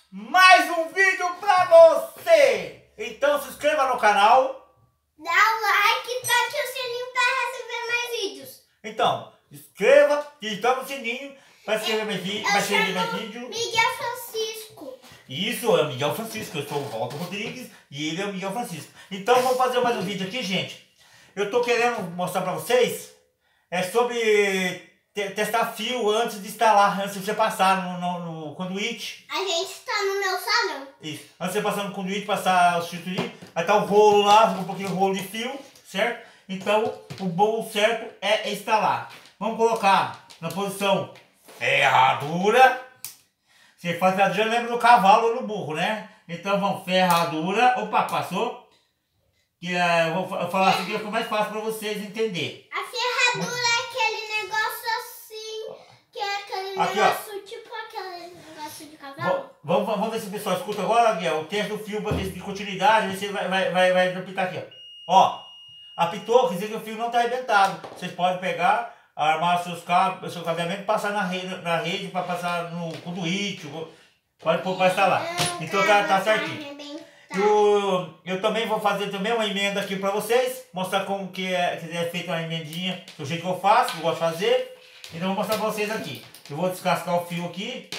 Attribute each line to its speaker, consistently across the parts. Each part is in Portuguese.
Speaker 1: mais um vídeo pra você. Então se inscreva no canal.
Speaker 2: Dá o like e toque o sininho para receber mais vídeos.
Speaker 1: Então, inscreva e toque o sininho para receber mais vídeo.
Speaker 2: Miguel Francisco.
Speaker 1: Isso, é o Miguel Francisco. Eu sou o Walter Rodrigues e ele é o Miguel Francisco. Então vamos fazer mais um vídeo aqui, gente. Eu tô querendo mostrar pra vocês sobre testar fio antes de instalar, antes de você passar no conduíte.
Speaker 2: A gente está no meu salão.
Speaker 1: Isso. Antes de você passar no conduíte, passar o substituir, aí tá o rolo lá, um pouquinho de rolo de fio, certo? Então, o bom certo é instalar. Vamos colocar na posição ferradura. Você faz ferradura, lembra do cavalo ou do burro, né? Então vamos, ferradura. Opa, passou. Que eu vou falar assim que fica mais fácil para vocês entenderem.
Speaker 2: A ferradura é aquele negócio assim, que é aquele
Speaker 1: aqui,
Speaker 2: negócio, tipo aquele negócio de cavalo.
Speaker 1: Vamos ver se o pessoal escuta agora, Miguel, o teste do fio de continuidade, você vai apitar aqui, ó. Apitou, quer dizer que o fio não está arrebentado. Vocês podem pegar, armar seu cabeamento e passar na rede para passar no conduíte, pode pôr para instalar. Então tá certinho. Eu também vou fazer também uma emenda aqui para vocês, mostrar como que é feita uma emendinha, do jeito que eu faço, que eu gosto de fazer. Então eu vou mostrar para vocês aqui. Eu vou descascar o fio aqui.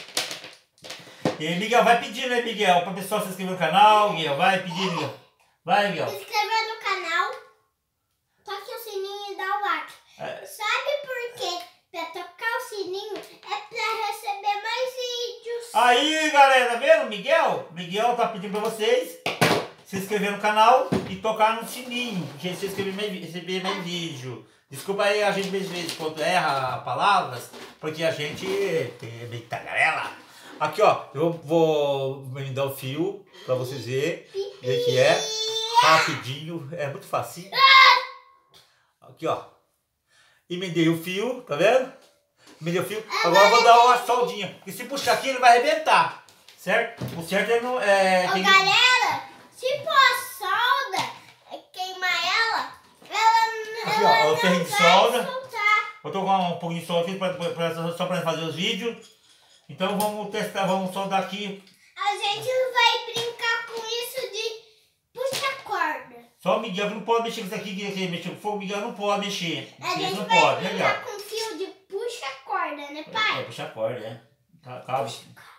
Speaker 1: E Miguel, vai pedindo aí, Miguel, para o pessoal se inscrever no canal. Miguel, vai pedir, Miguel. Vai, Miguel.
Speaker 2: Se inscrever no canal, toque o sininho e dá o like. Sabe por quê? Para tocar o sininho é para receber mais vídeos.
Speaker 1: Aí, galera, tá vendo? Miguel tá pedindo para vocês se inscrever no canal e tocar no sininho, porque se receber mais vídeo. Desculpa aí, a gente às vezes quando erra palavras, porque a gente é bem tagarela. Aqui, ó, eu vou me dar o fio para vocês verem o que é. Rapidinho, é muito facinho. Aqui, ó. Emendei o fio, tá vendo? Emendei o fio. Agora eu vou dar uma soldinha, porque se puxar aqui ele vai arrebentar, certo? O certo é não...
Speaker 2: Galera, se pôr a solda, queimar ela
Speaker 1: aqui, ó, o ferrinho de solda.
Speaker 2: soltar.
Speaker 1: Vou tocar um pouquinho de solda aqui só para fazer os vídeos. Então vamos testar, vamos soldar aqui.
Speaker 2: A gente vai brincar com isso de puxa-corda.
Speaker 1: Só o Miguel que não pode mexer com isso aqui, que mexer com fogo, o Miguel não pode mexer.
Speaker 2: A gente
Speaker 1: não
Speaker 2: vai
Speaker 1: pode,
Speaker 2: brincar
Speaker 1: legal.
Speaker 2: com fio de puxa-corda, né, pai?
Speaker 1: Puxa corda, né? Calma.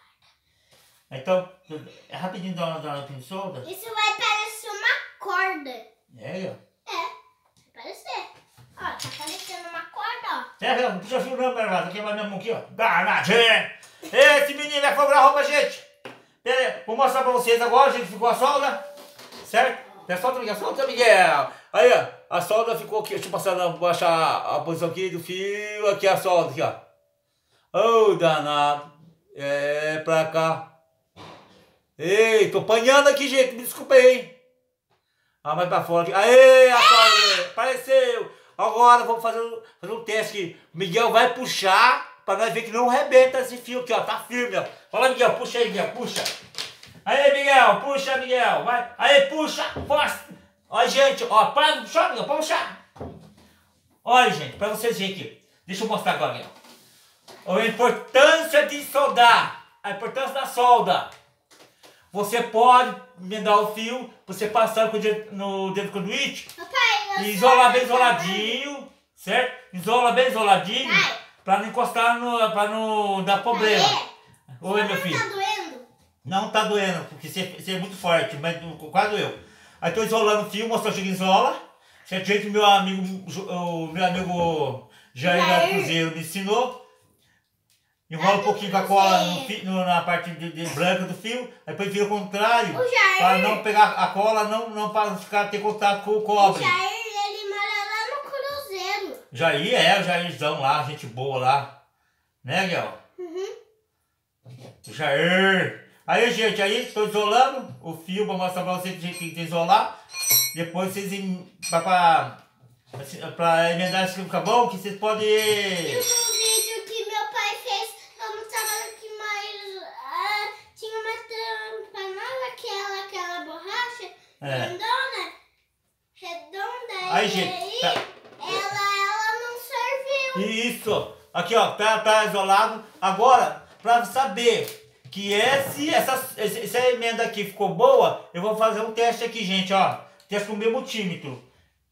Speaker 1: Então, é rapidinho dar uma solda.
Speaker 2: Isso vai parecer uma corda.
Speaker 1: É, ó.
Speaker 2: É, vai parecer. Ó, tá parecendo uma corda, ó.
Speaker 1: É, não puxa fio não, Bernardo. Vou queimar minha mão aqui, ó. Danadinho! Esse menino vai fograr a roupa, gente. Pera aí, vou mostrar pra vocês agora, gente, ficou a solda. Certo? Solta, Miguel. Aí, ó, a solda ficou aqui. Deixa eu baixar a posição aqui do fio. Aqui a solda, aqui, ó. Ô, danado. É, pra cá. Ei, tô apanhando aqui, gente. Me desculpa aí, hein. Ah, mais pra fora aqui. Aê, a solda. Apareceu. Agora vamos fazer um teste aqui. O Miguel vai puxar pra nós ver que não arrebenta esse fio aqui, ó. Tá firme, ó. Fala, Miguel. Puxa aí, Miguel. Puxa. Aí, Miguel, puxa, Miguel, vai. Aí, puxa, força. Olha, gente, ó, para de puxar, Miguel, pode puxar. Olha, gente, pra vocês verem aqui. Deixa eu mostrar agora, Miguel. A importância de soldar, a importância da solda. Você pode emendar o fio, você passar no dedo do conduíte, e isolar bem isoladinho, certo? Isola bem isoladinho, pra não encostar, pra não dar problema. Oi, meu filho.
Speaker 2: Tá doendo?
Speaker 1: Não tá doendo, porque você é muito forte, mas quase doeu. Aí tô isolando o fio, mostrando que isola. Certo jeito que o meu amigo Jair da Cruzeiro me ensinou. Enrola um pouquinho com a cola na parte branca do fio, aí depois vira o contrário. Para não pegar a cola, não para ter contato com o cobre.
Speaker 2: O Jair, ele mora lá no Cruzeiro.
Speaker 1: Jair, o Jairzão lá, gente boa lá. Né, Guel?
Speaker 2: Uhum.
Speaker 1: O Jair. Aí, gente, aí estou isolando o fio para mostrar para vocês que tem que isolar. Depois vocês, para emendar esse fio ficar bom, que vocês podem...
Speaker 2: E um vídeo que meu pai fez, eu não tava aqui mais... tinha uma tampa nova, aquela borracha redonda.
Speaker 1: Aí,
Speaker 2: e
Speaker 1: gente,
Speaker 2: aí
Speaker 1: tá.
Speaker 2: ela não serviu.
Speaker 1: Isso. Aqui, ó, tá isolado. Agora, para saber que se a emenda aqui ficou boa, eu vou fazer um teste aqui, gente, ó. Teste com o meu multímetro.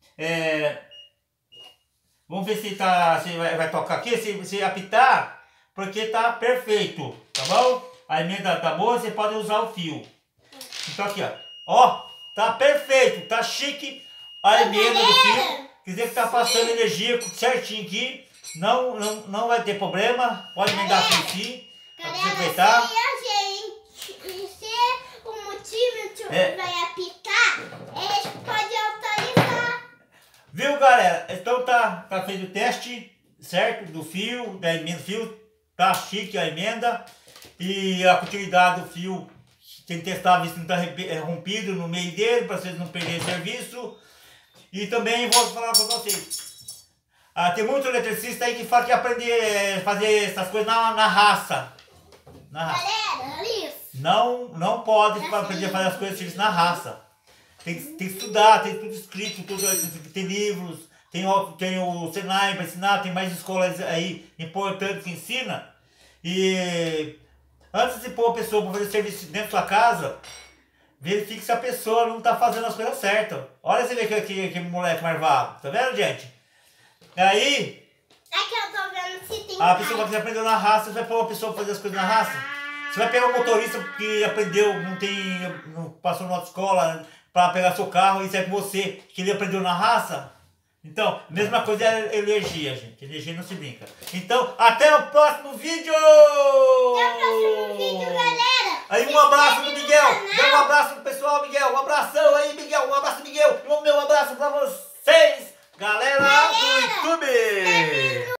Speaker 1: Vamos ver se vai tocar aqui, se apitar, porque tá perfeito, tá bom? A emenda tá boa, você pode usar o fio. Então aqui, ó. Ó, tá perfeito, tá chique a emenda do fio. Quer dizer que tá passando energia certinho aqui. Não vai ter problema. Pode emendar aqui.
Speaker 2: Galera, se o multímetro vai apitar, eles podem autorizar.
Speaker 1: Viu, galera? Então tá feito o teste, certo? Do fio, da emenda do fio. Tá chique a emenda. E a continuidade do fio, tem que testar, ver se não tá rompido no meio dele, para vocês não perderem serviço. E também vou falar com vocês. Tem muito eletricista aí que fala que aprender a fazer essas coisas na raça.
Speaker 2: Galera, isso.
Speaker 1: Não pode aprender a fazer as coisas na raça. Tem que estudar, tem tudo escrito, tem livros, tem o Senai para ensinar, tem mais escolas aí importantes que ensinam. E antes de pôr a pessoa para fazer serviço dentro da sua casa, verifique se a pessoa não está fazendo as coisas certas. Olha você vê que moleque marvado, tá vendo, gente? Aí
Speaker 2: é que eu tô vendo se tem.
Speaker 1: A pessoa que aprendeu na raça, você vai pôr uma pessoa pra fazer as coisas na raça. Você vai pegar um motorista que aprendeu, não passou na autoescola para pegar seu carro e sai com você, que ele aprendeu na raça. Então, mesma coisa é energia, gente. Energia não se brinca. Então, até o próximo vídeo!
Speaker 2: Até o próximo vídeo, galera!
Speaker 1: Aí um abraço do Miguel! Dá um abraço pro pessoal, Miguel! Um abração aí, Miguel! Um abraço, Miguel! E o meu abraço pra vocês, galera do YouTube!